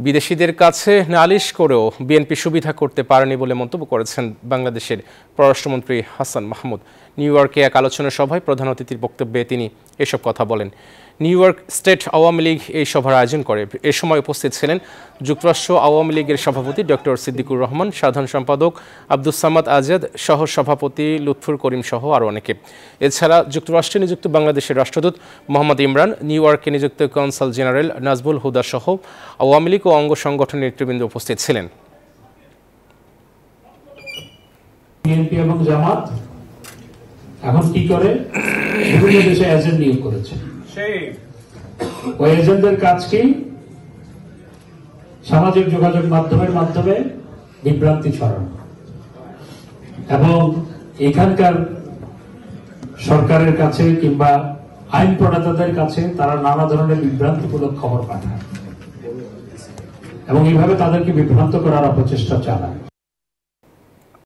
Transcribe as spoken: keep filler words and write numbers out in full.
বিদেশিদের কাছে নালিশ করেও বিএনপি সুবিধা করতে পারেনি বলে মন্তব্য করেছেন বাংলাদেশের পররাষ্ট্রমন্ত্রী হাসান মাহমুদ। নিউ ইয়র্কে এক আলোচনা সভায় প্রধান অতিথির বক্তব্যে তিনি এসব কথা বলেন। New York state Awami League এই সভার আয়োজন করে। এ সময় উপস্থিত ছিলেন যুক্তরাষ্ট্র আওয়ামী লীগের সভাপতি ডক্টর সিদ্দিকুর রহমান, সাধারণ সম্পাদক আব্দুস সামাদ আজাদ, সহ সভাপতি লুৎফুর করিম সহ আরও অনেকে। এছাড়া যুক্তরাষ্ট্রে নিযুক্ত বাংলাদেশের রাষ্ট্রদূত মোহাম্মদ ইমরান, নিউ ইয়র্কে নিযুক্ত কনসাল জেনারেল নাজবুল হুদা সহ আওয়ামী লীগ ও অঙ্গ সংগঠনের নেতৃবৃন্দ উপস্থিত ছিলেন। বিএনপি এবং জামাত এখন কি করে, বিভিন্ন দেশে এজেন্ট নিয়োগ করেছে। ওই এজেন্টদের কাজ কি? সামাজিক যোগাযোগ মাধ্যমের মাধ্যমে বিভ্রান্তি ছড়ানো এবং এখানকার সরকারের কাছে কিংবা আইন প্রণেতাদের কাছে তারা নানা ধরনের বিভ্রান্তিমূলক খবর পাঠায় এবং এইভাবে তাদেরকে বিভ্রান্ত করার অপচেষ্টা চালায়।